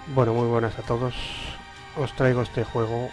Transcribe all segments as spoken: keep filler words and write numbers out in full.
Bueno, muy buenas a todos. Os traigo este juego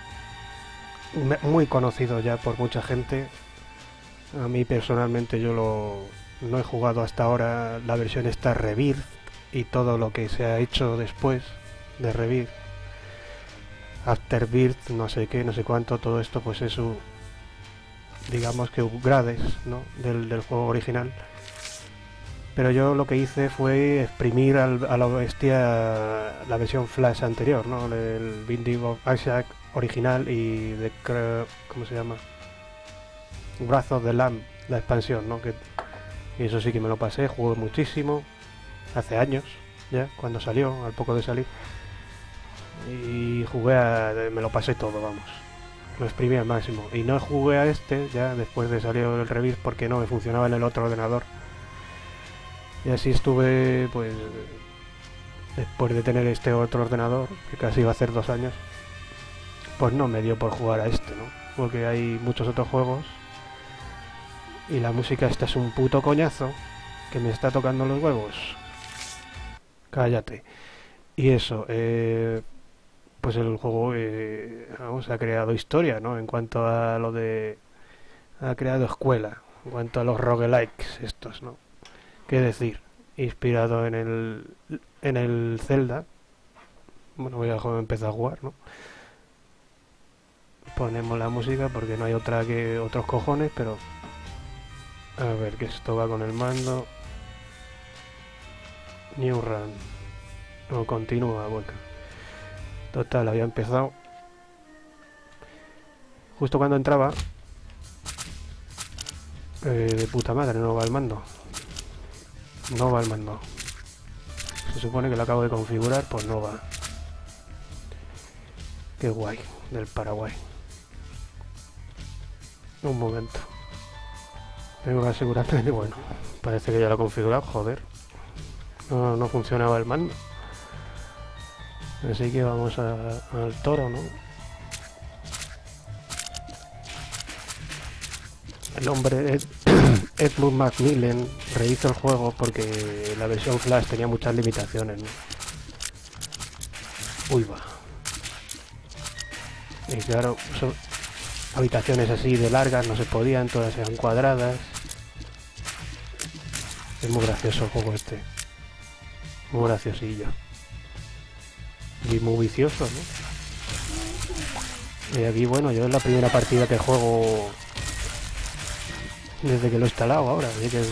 muy conocido ya por mucha gente. A mí personalmente yo lo no he jugado hasta ahora la versión esta Rebirth y todo lo que se ha hecho después de Rebirth. Afterbirth, no sé qué, no sé cuánto, todo esto pues es un, digamos que upgrades, ¿no? del, del juego original. Pero yo lo que hice fue exprimir al, a la bestia la versión Flash anterior, ¿no? El Binding of Isaac original y de ¿cómo se llama? Wrath of the Lamb, la expansión, ¿no? Que, y eso sí que me lo pasé, jugué muchísimo, hace años ya, cuando salió, al poco de salir. Y jugué a, me lo pasé todo, vamos. Lo exprimí al máximo. Y no jugué a este ya después de salir el Rebirth porque no me funcionaba en el otro ordenador. Y así estuve, pues, después de tener este otro ordenador, que casi iba a hacer dos años, pues no me dio por jugar a este, ¿no? Porque hay muchos otros juegos y la música esta es un puto coñazo que me está tocando los huevos. Cállate. Y eso, eh, pues el juego, eh, vamos, ha creado historia, ¿no? En cuanto a lo de... ha creado escuela, en cuanto a los roguelikes estos, ¿no? ¿Qué decir? Inspirado en el en el Zelda. Bueno, voy a empezar a jugar, ¿no? Ponemos la música porque no hay otra que otros cojones, pero a ver que esto va con el mando. New Run. No continúa, bueno. Total, había empezado. Justo cuando entraba. Eh, de puta madre, no va el mando. No va el mando. Se supone que lo acabo de configurar, pues no va. Qué guay, del Paraguay. Un momento. Tengo que asegurarme de, bueno, parece que ya lo he configurado, joder. No, no funcionaba el mando. Así que vamos a, al toro, ¿no? El hombre Ed, Edmund Macmillan rehizo el juego porque la versión Flash tenía muchas limitaciones, ¿no? Uy, va. Y claro, son habitaciones así de largas, no se podían, todas eran cuadradas. Es muy gracioso el juego este. Muy graciosillo. Y muy vicioso, ¿no? Y aquí, bueno, yo es la primera partida que juego desde que lo he instalado ahora, así que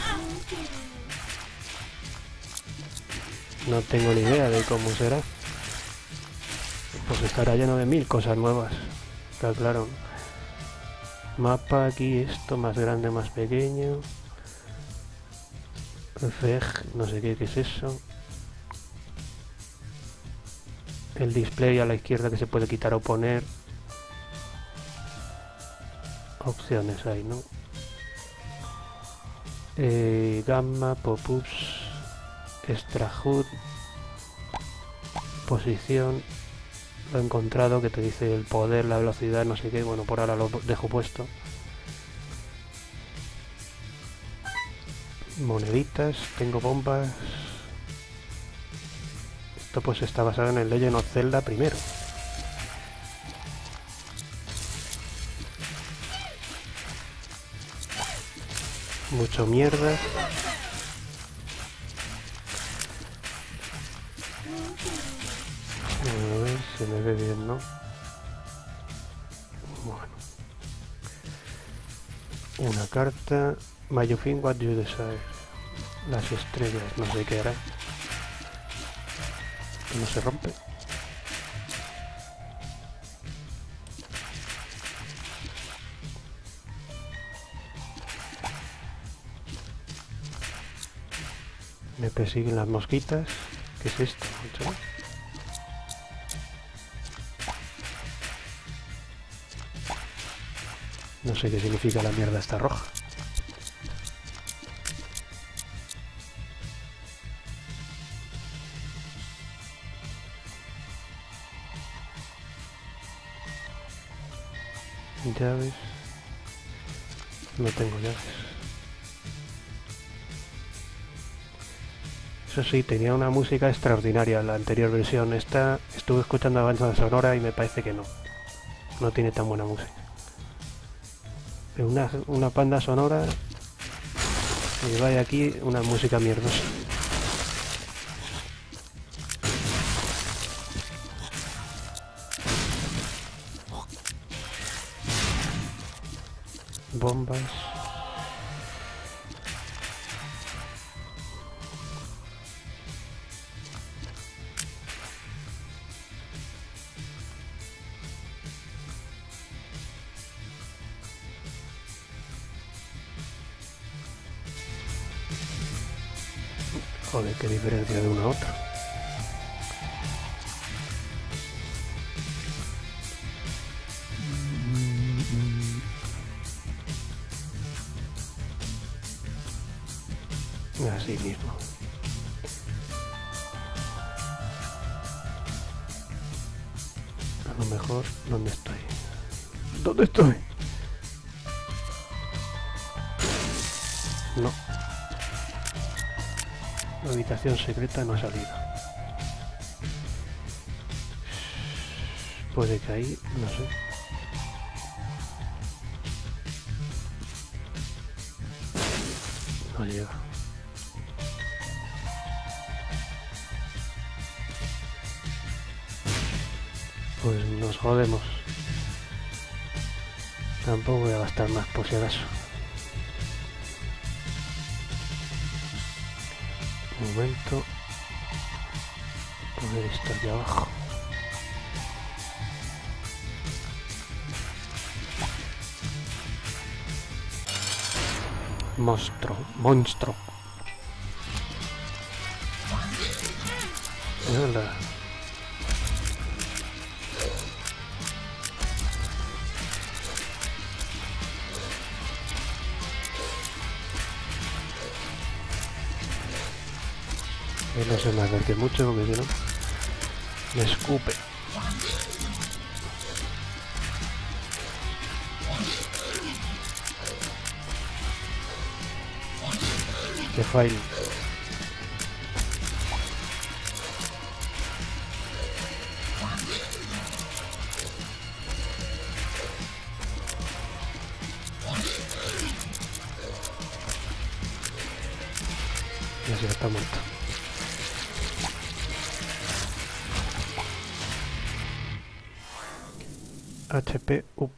no tengo ni idea de cómo será. Pues estará lleno de mil cosas nuevas, está claro. Mapa aquí, esto más grande, más pequeño. F E G, no sé qué, qué es eso. El display a la izquierda que se puede quitar o poner. Opciones hay, ¿no? Eh, gamma, pop-ups, extra H U D, posición. Lo he encontrado que te dice el poder, la velocidad, no sé qué. Bueno, por ahora lo dejo puesto. Moneditas, tengo bombas. Esto pues está basado en el Legend of Zelda primero. Mucho mierda. A ver, se me ve bien, ¿no? Bueno. Una carta. May you think what you desire. Las estrellas, no sé qué hará. No se rompe. Me persiguen las mosquitas. ¿Qué es esto? ¿Sabes? No sé qué significa la mierda esta roja. Llaves. No tengo llaves. Eso sí, tenía una música extraordinaria la anterior versión. Esta estuve escuchando la banda sonora y me parece que no. No tiene tan buena música. Pero una, una banda sonora y vaya aquí una música mierdosa. Bombas. Joder, qué diferencia de uno a otro. Así mismo. A lo mejor, ¿dónde estoy? ¿Dónde estoy? No. La habitación secreta no ha salido. Puede que ahí, no sé. No llega. Pues nos jodemos. Tampoco voy a gastar más por si acaso. Un momento. Poner esto aquí abajo. Monstruo, monstruo. Hola. Que no se me acerque mucho porque si no me escupe. Qué fail. Ya se está muerto. H P up.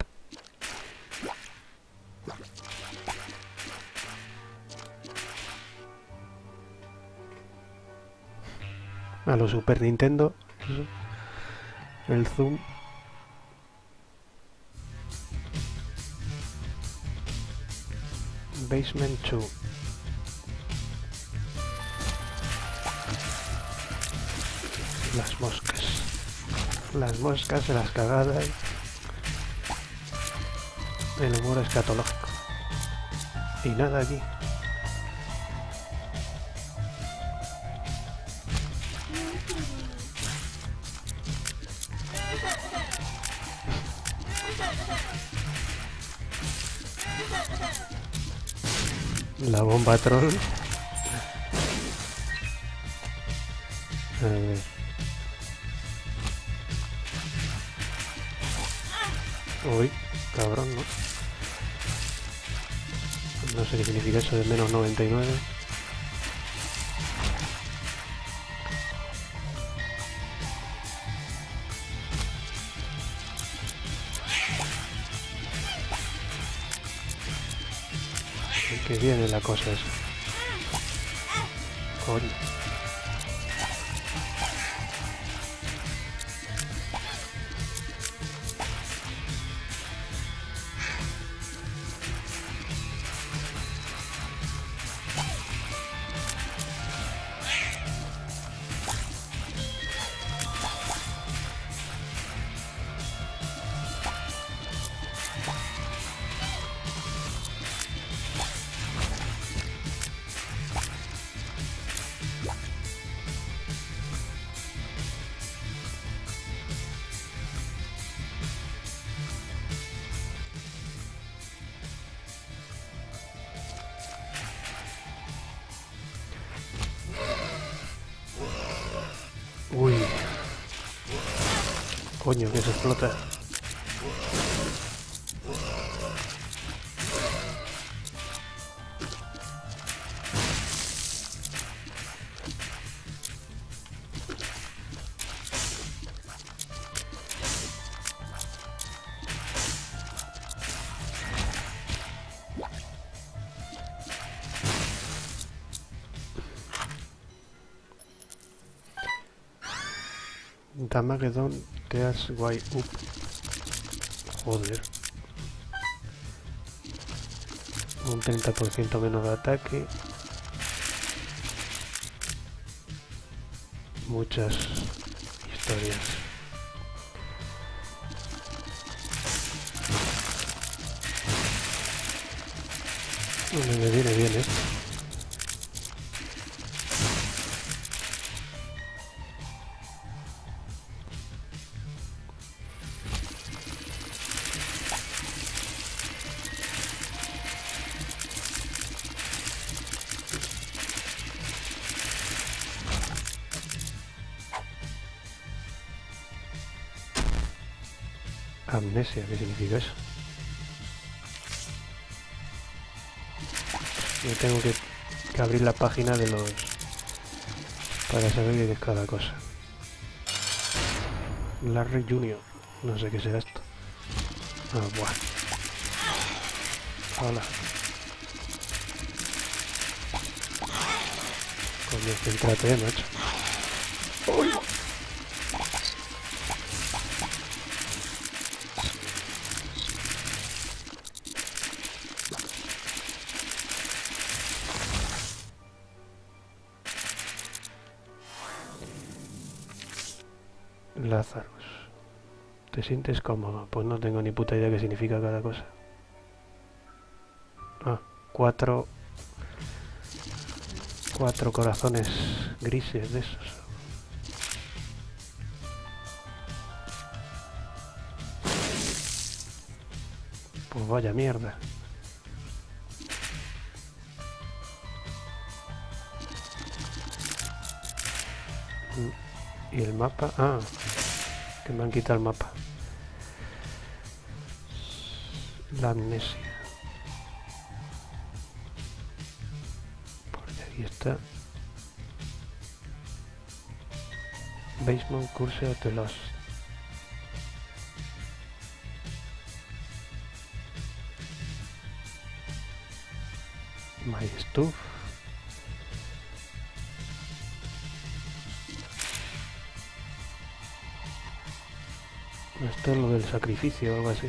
A los Super Nintendo, eso. El zoom. Basement dos. Las moscas. Las moscas de las cagadas. El humor escatológico. Y nada aquí. La bomba troll. A ver. Uy, cabrón, ¿no? No sé qué significa eso de menos noventa y nueve. Que viene la cosa esa. Coño. Uy. Coño, que se explota. Damagedon Tears Way Up. Joder. Un treinta por ciento menos de ataque. Muchas historias. Bueno, me viene bien esto. Amnesia, ¿qué significa eso? Yo tengo que, que abrir la página de los... para saber qué es cada cosa. Larry junior No sé qué será esto. Ah, buah. Hola. Coño, céntrate, macho. ¡Uy! Lazarus. ¿Te sientes cómodo? Pues no tengo ni puta idea qué significa cada cosa. Ah, cuatro... Cuatro corazones grises de esos. Pues vaya mierda. Y el mapa... Ah, que me han quitado el mapa. La amnesia. Porque aquí está. Basement Curse of the Lost. My Stuff. Esto es lo del sacrificio o algo así.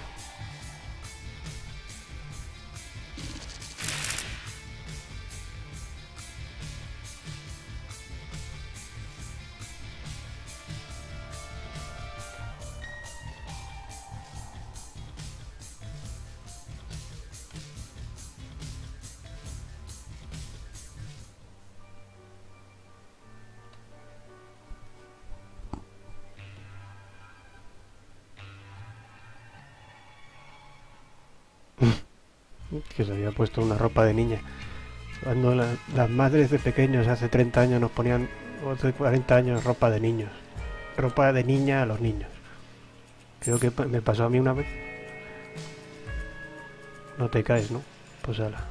Que se había puesto una ropa de niña. Cuando la, las madres de pequeños hace treinta años nos ponían, o hace cuarenta años, ropa de niños. Ropa de niña a los niños. Creo que me pasó a mí una vez. No te caes, ¿no? Pues ala.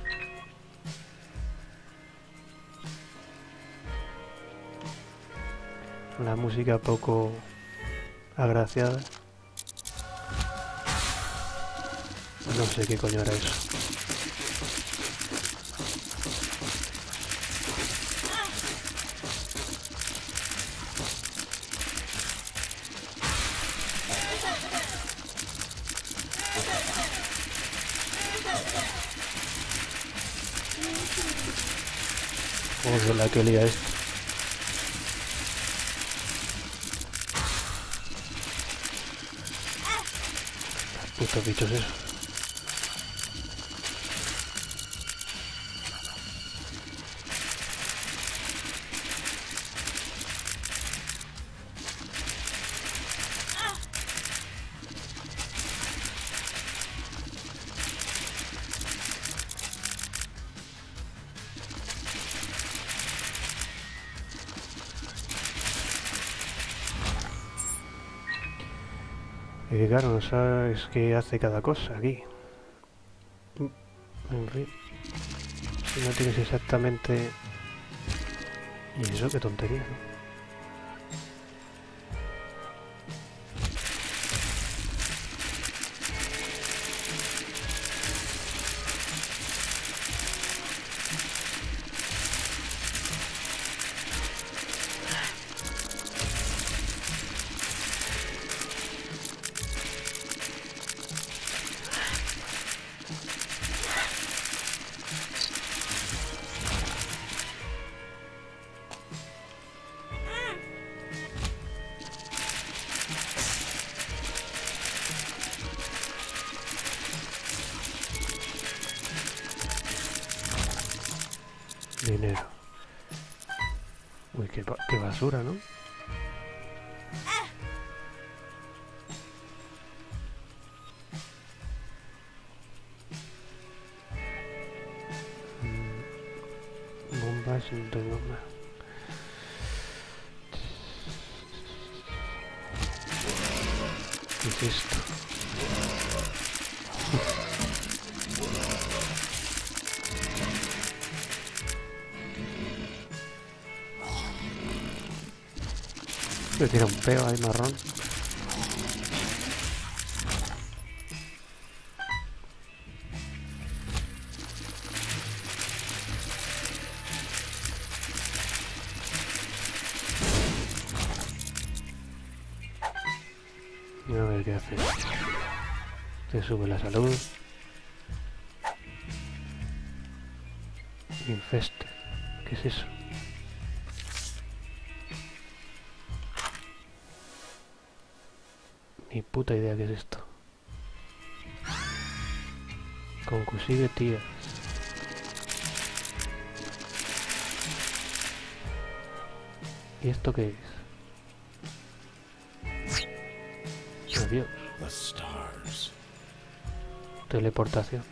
La música poco agraciada. No sé qué coño era eso. Joder, la que lía esto. Putos bichos esos. Y claro, no sabes qué hace cada cosa aquí. En fin. Si no tienes exactamente... Y eso, qué tontería, ¿no? Dinero. Uy, qué, qué basura, ¿no? Mm, bombas no tengo más. ¿Qué es esto? Me tira un peo ahí marrón. Y a ver qué hace. Te sube la salud. Infeste. ¿Qué es eso? Ni puta idea qué es esto. Concusive tías. ¿Y esto qué es? Adiós. Teleportación.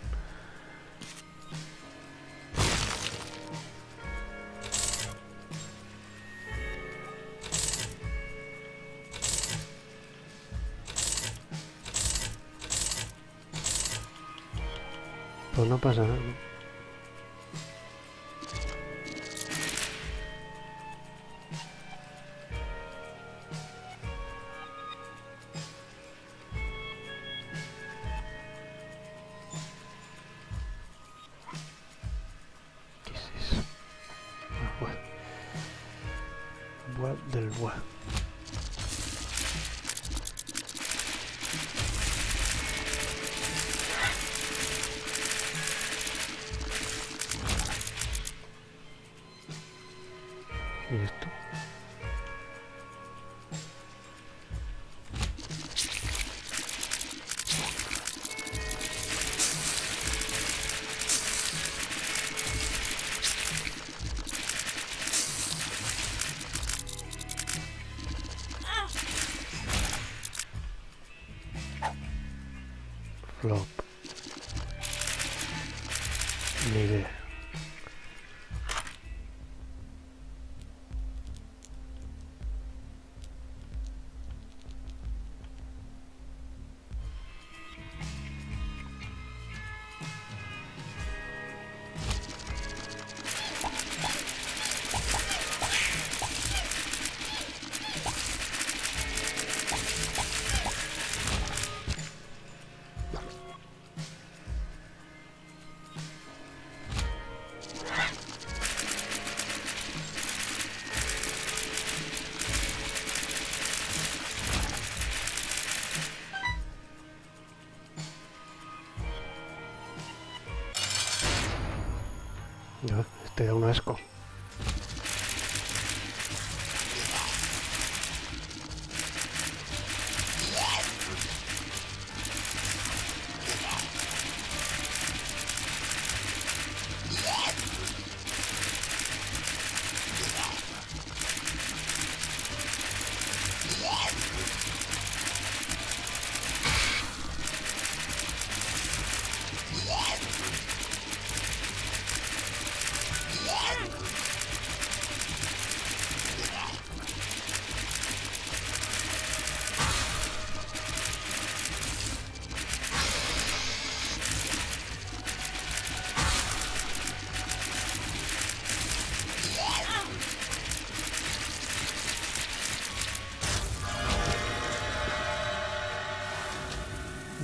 Pues no pasa nada, ¿no? ¿Qué es eso? Ah, bueno. Buah del buah. ¿Y esto? Flop. Ni idea. Ya, este da un asco.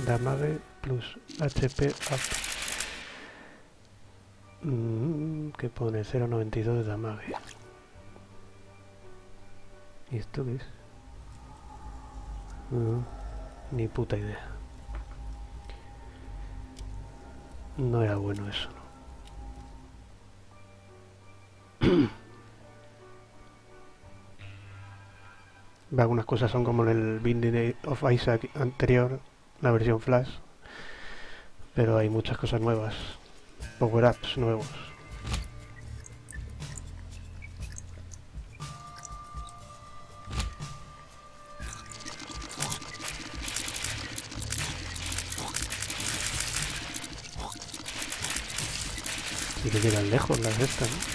Damage plus H P up. Mm, que pone cero coma noventa y dos de damage. ¿Y esto qué es? Uh, ni puta idea. No era bueno eso, ¿no? Algunas cosas son como en el Binding of Isaac anterior, la versión Flash, pero hay muchas cosas nuevas, power-ups nuevos. Y que llegan lejos las de estas, ¿no?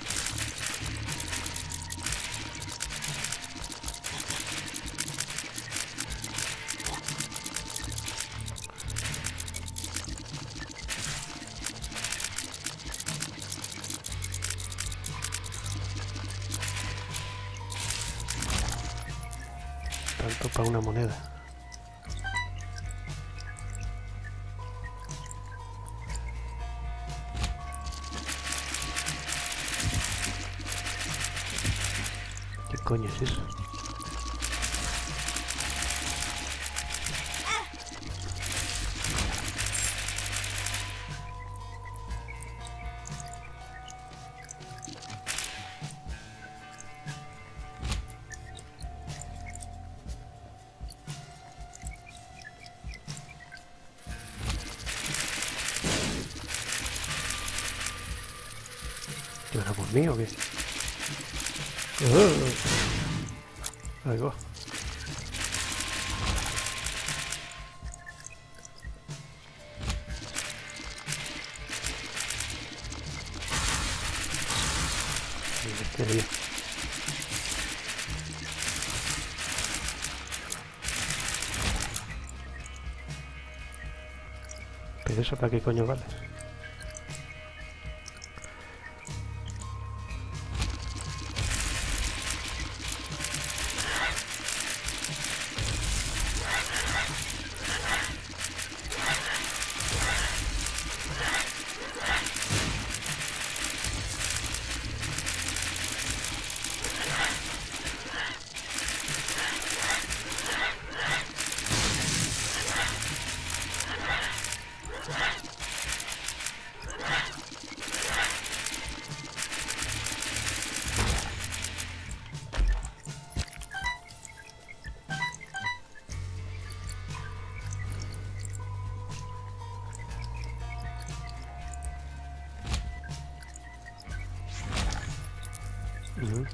Tanto para una moneda. ¿Qué coño es eso? ¿Qué era por mí o qué? Uh, ahí va. Qué lío. ¿Pero eso para qué coño vale? Uh-huh.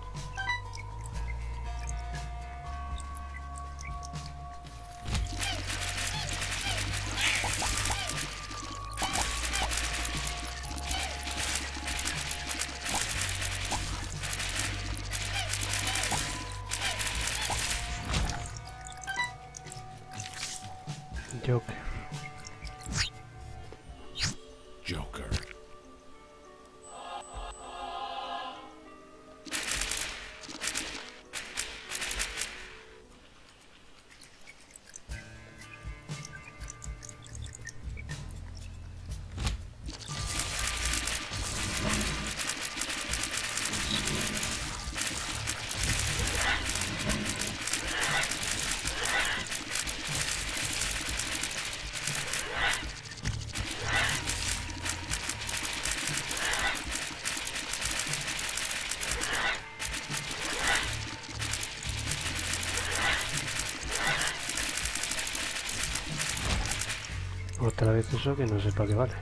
Joker. Joker. Otra vez eso que no sé para qué vale.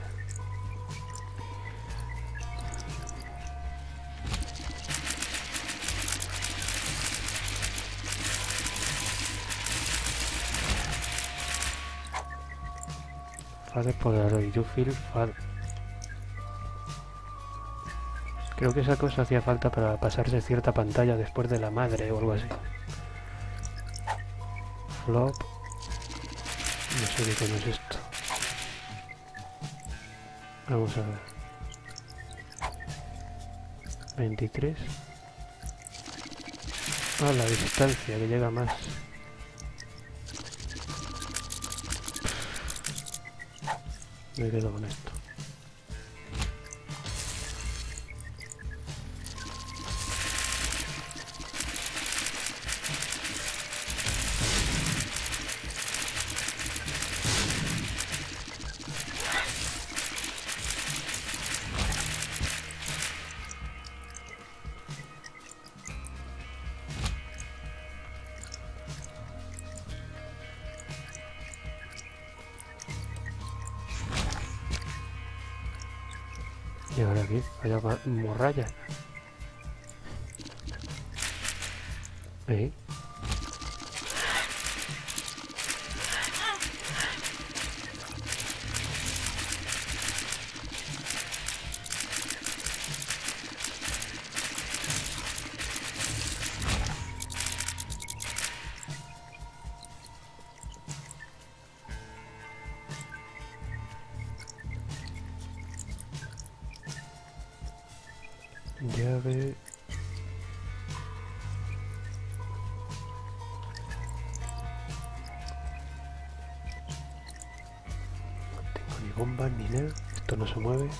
Vale, por ahora you feel fall. Creo que esa cosa hacía falta para pasarse cierta pantalla después de la madre o algo así. Flop. No sé qué coño es esto. Vamos a ver. veintitrés. Ah, la distancia que llega más. Me quedo con esto. Y ahora aquí, vaya morralla. ¿Eh? Llave. No tengo ni bombas ni nada. Esto no se mueve.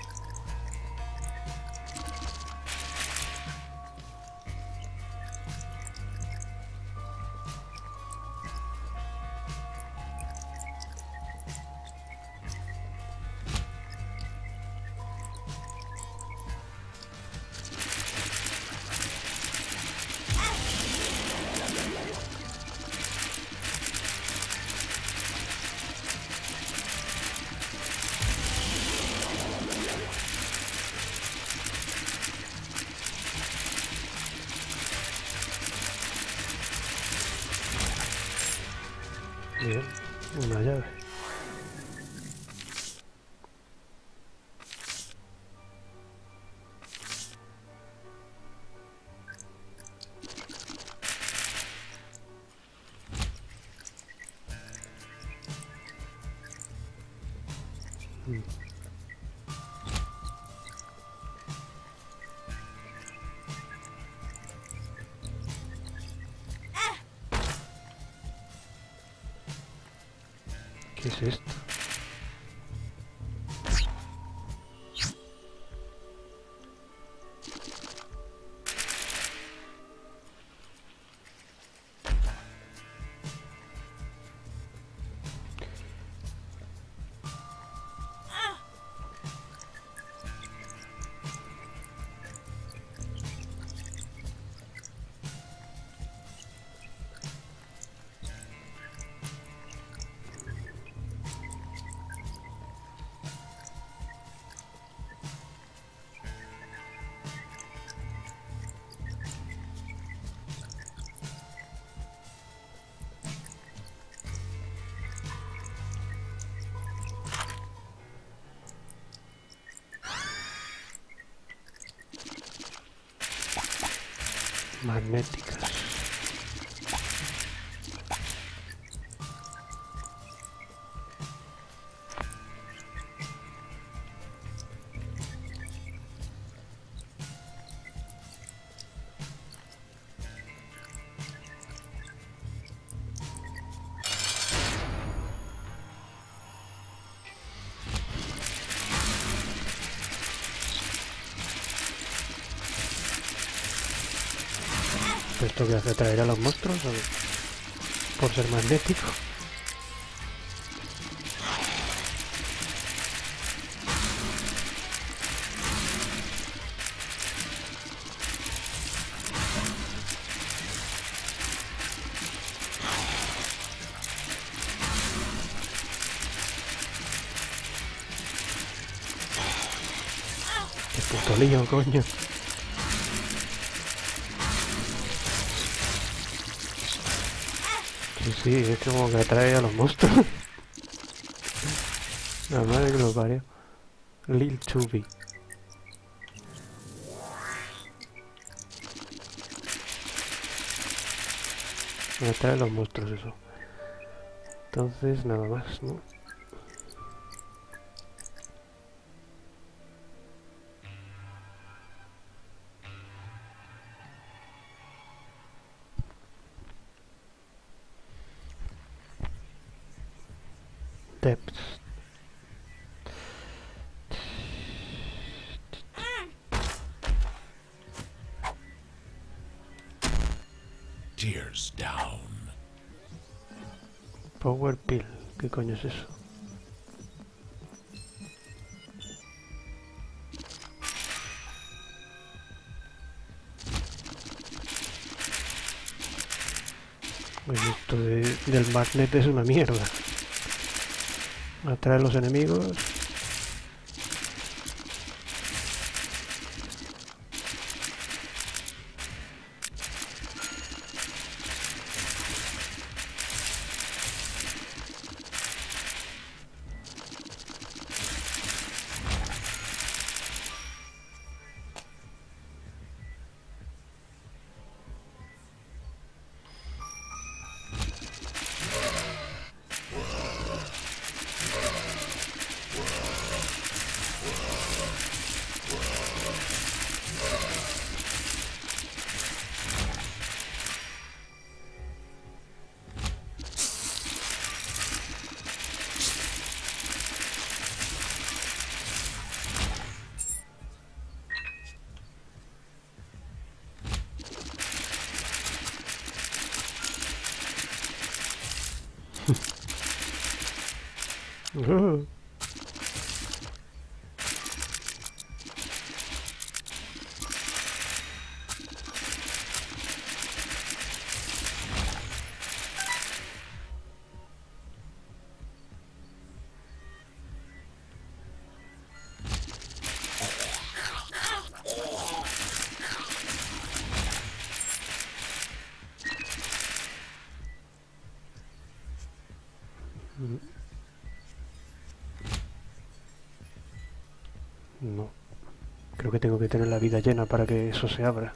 Bien, una llave. Mm. ¿Qué es esto? Magnéticas. ¿Esto que hace? ¿Traer a los monstruos o qué? Por ser magnético? ¡Qué puto lío, coño! Sí, sí, es como que atrae a los monstruos. La madre que lo parió. Lil Chubby. Me atrae a los monstruos eso. Entonces, nada más, ¿no? Depths. Tears down. Power Pill. ¿Qué coño es eso? Pues esto de, del magnet es una mierda. Atrae a los enemigos. Uh. No. Creo que tengo que tener la vida llena para que eso se abra.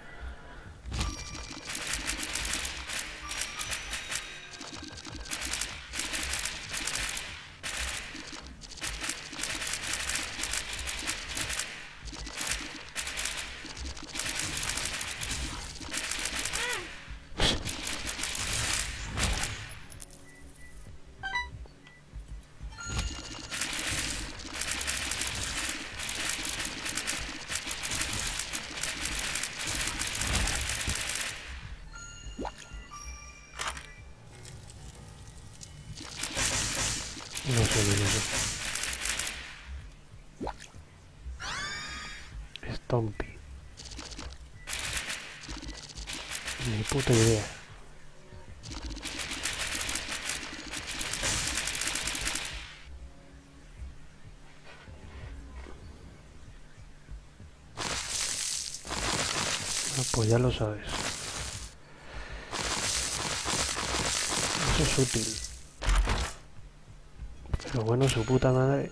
No sé bien eso. Stompy. Ni puta idea. Ah, pues ya lo sabes. Eso es útil. Pero bueno, su puta madre.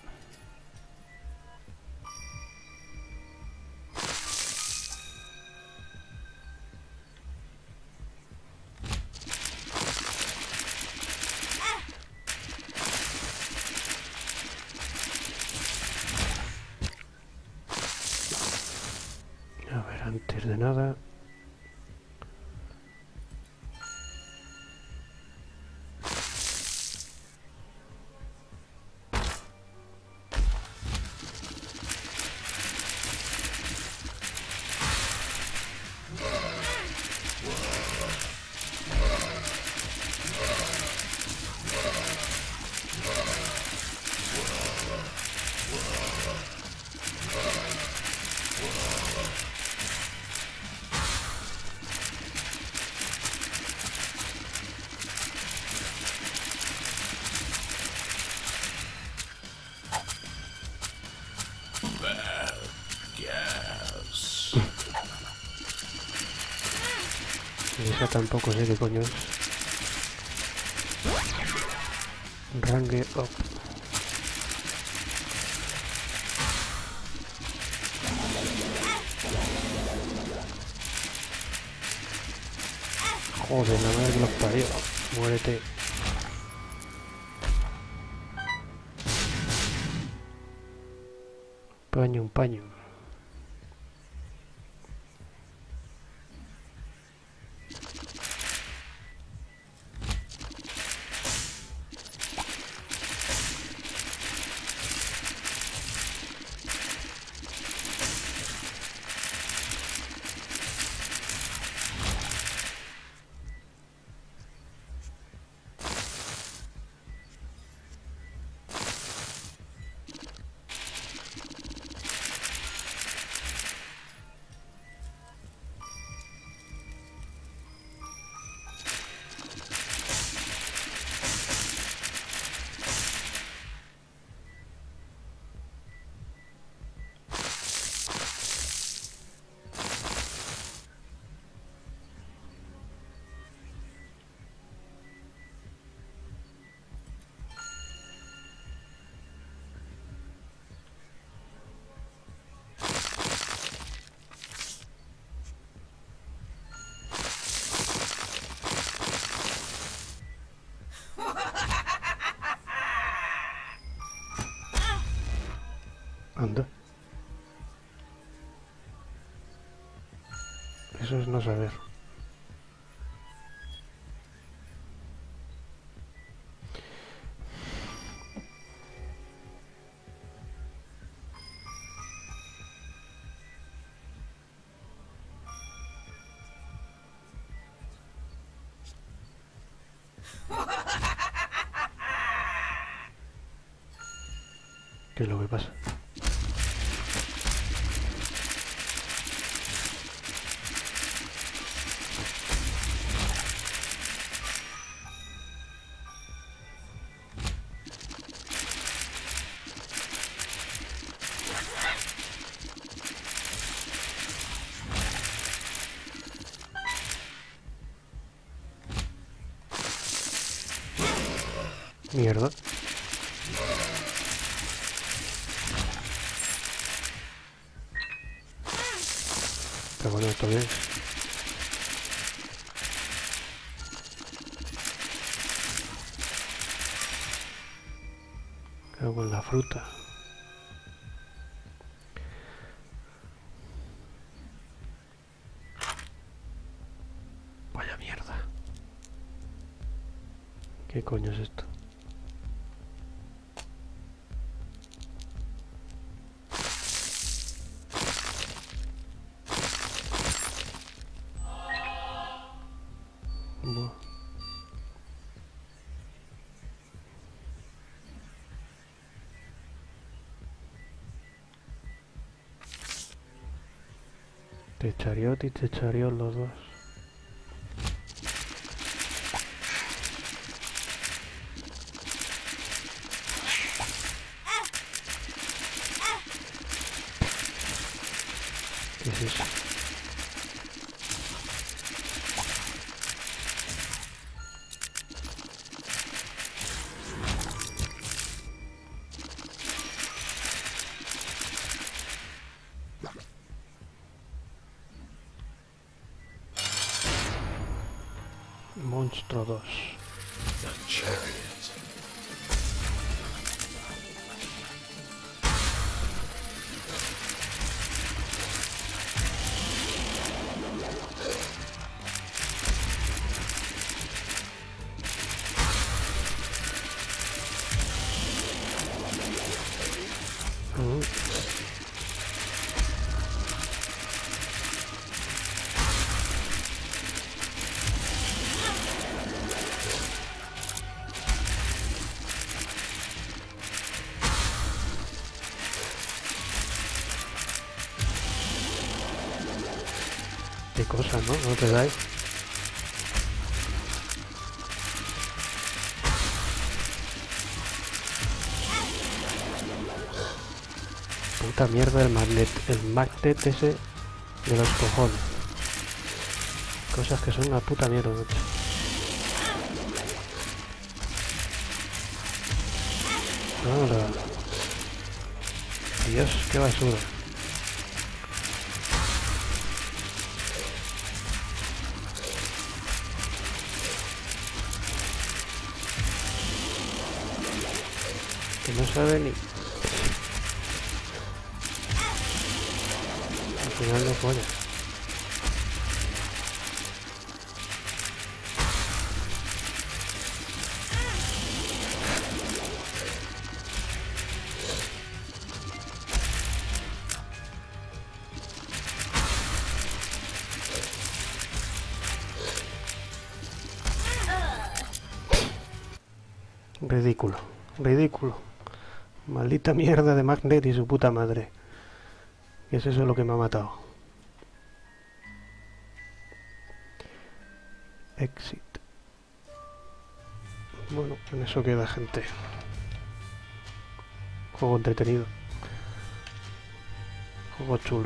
A ver, antes de nada. Esa tampoco sé qué coño es. Range up. Joder, la madre que los parió. Muérete. Paño, un paño. Anda. Eso es no saber. ¿Qué es lo que pasa? Mierda. Pero bueno, esto bien. Quedo con la fruta. Vaya mierda. ¿Qué coño es esto? Buah. Te chariot y te chariot los dos. ¿Qué es eso? Monstruo dos. The chariot. Mm. Qué cosa, ¿no? No te dais. Puta mierda el magnet, el magnet ese de los cojones. Cosas que son una puta mierda, macho. Ahora. Dios, qué basura. Que no sabe ni... Al final no pone. Ridículo, ridículo. Maldita mierda de magnet y su puta madre. Y es eso lo que me ha matado. Exit. Bueno, en eso queda, gente. Juego entretenido. Juego chulo.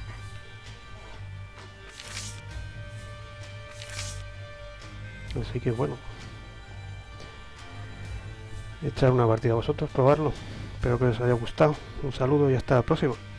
Así que bueno. Echar una partida a vosotros, probarlo. Espero que os haya gustado. Un saludo y hasta la próxima.